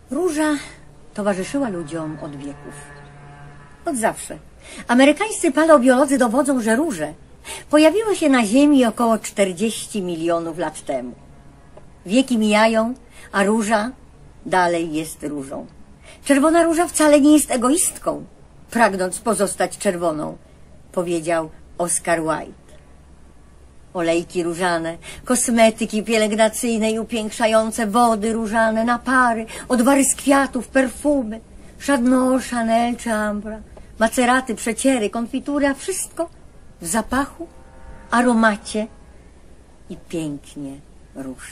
Róża towarzyszyła ludziom od wieków. Od zawsze. Amerykańscy paleobiolodzy dowodzą, że róże pojawiły się na Ziemi około 40 milionów lat temu. Wieki mijają, a róża dalej jest różą. Czerwona róża wcale nie jest egoistką, pragnąc pozostać czerwoną, powiedział Oscar Wilde. Olejki różane, kosmetyki pielęgnacyjne i upiększające, wody różane, napary, odwary z kwiatów, perfumy, Chardonnay, Chanel czy Ambra, maceraty, przeciery, konfitury, a wszystko w zapachu, aromacie i pięknie róż.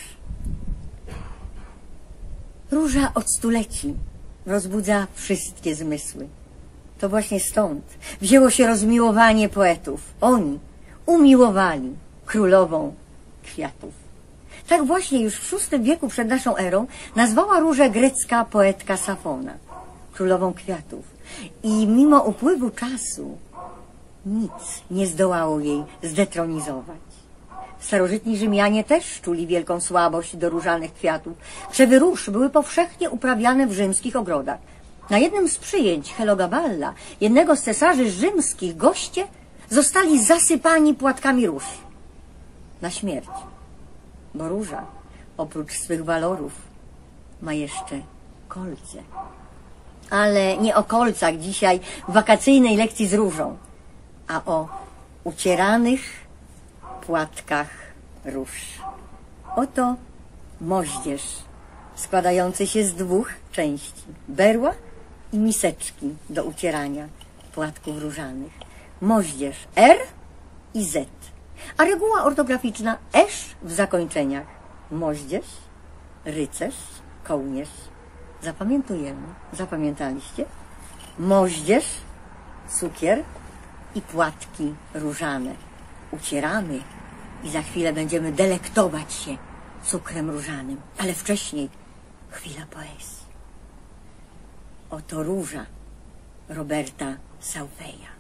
Róża od stuleci rozbudza wszystkie zmysły. To właśnie stąd wzięło się rozmiłowanie poetów. Oni umiłowali królową kwiatów. Tak właśnie już w VI wieku przed naszą erą nazwała różę grecka poetka Safona królową kwiatów. I mimo upływu czasu nic nie zdołało jej zdetronizować. Starożytni Rzymianie też czuli wielką słabość do różanych kwiatów. Krzewy róż były powszechnie uprawiane w rzymskich ogrodach. Na jednym z przyjęć Helogaballa, jednego z cesarzy rzymskich, goście zostali zasypani płatkami róż. Na śmierć. Bo róża, oprócz swych walorów, ma jeszcze kolce. Ale nie o kolcach dzisiaj w wakacyjnej lekcji z różą, a o ucieranych płatkach róż. Oto moździerz składający się z dwóch części. Berła i miseczki do ucierania płatków różanych. Moździerz R i Z. A reguła ortograficzna esz w zakończeniach. Moździerz, rycerz, kołnierz. Zapamiętujemy. Zapamiętaliście? Moździerz, cukier i płatki różane. Ucieramy i za chwilę będziemy delektować się cukrem różanym. Ale wcześniej chwila poezji. Oto róża Roberta Saufeya.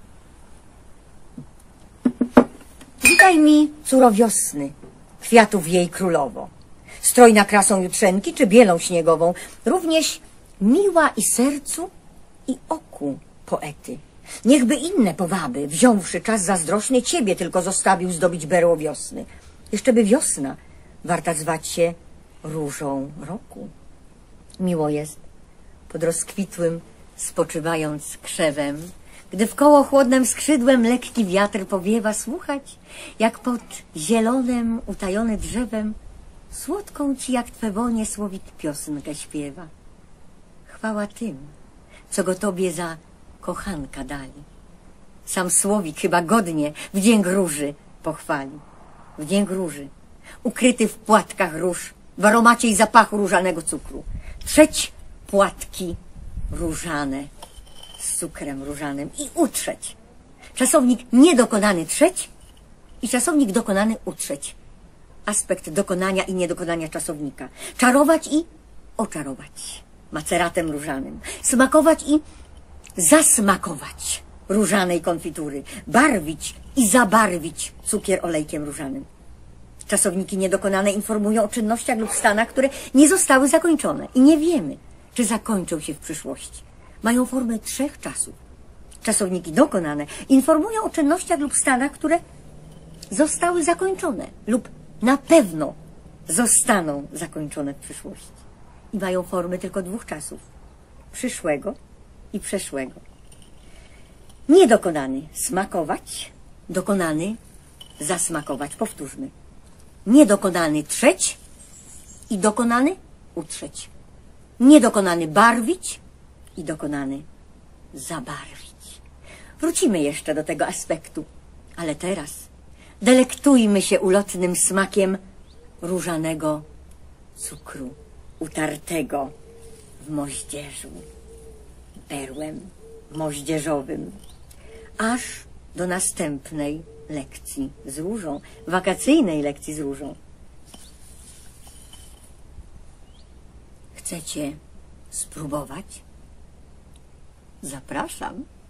Witaj mi, córo wiosny, kwiatów jej królowo. Strojna krasą jutrzenki czy bielą śniegową, również miła i sercu i oku poety. Niechby inne powaby, wziąwszy czas zazdrośny, ciebie tylko zostawił zdobić berło wiosny. Jeszcze by wiosna warta zwać się różą roku. Miło jest pod rozkwitłym, spoczywając krzewem, gdy wkoło chłodnym skrzydłem lekki wiatr powiewa, słuchać, jak pod zielonem, utajony drzewem, słodką ci jak twe wonie słowit piosenkę śpiewa. Chwała tym, co go tobie za kochanka dali. Sam słowik chyba godnie wdzięk róży pochwali. Wdzięk róży, ukryty w płatkach róż, w aromacie i zapachu różanego cukru. Trzeć płatki różane z cukrem różanym i utrzeć. Czasownik niedokonany trzeć i czasownik dokonany utrzeć. Aspekt dokonania i niedokonania czasownika. Czarować i oczarować maceratem różanym. Smakować i zasmakować różanej konfitury. Barwić i zabarwić cukier olejkiem różanym. Czasowniki niedokonane informują o czynnościach lub stanach, które nie zostały zakończone i nie wiemy, czy zakończą się w przyszłości. Mają formę trzech czasów. Czasowniki dokonane informują o czynnościach lub stanach, które zostały zakończone lub na pewno zostaną zakończone w przyszłości. I mają formy tylko dwóch czasów. Przyszłego i przeszłego. Niedokonany smakować, dokonany zasmakować. Powtórzmy. Niedokonany trzeć i dokonany utrzeć. Niedokonany barwić i dokonany zabarwić. Wrócimy jeszcze do tego aspektu, ale teraz delektujmy się ulotnym smakiem różanego cukru utartego w moździerzu, berłem moździerzowym, aż do następnej lekcji z różą, wakacyjnej lekcji z różą. Chcecie spróbować? Zapraszam.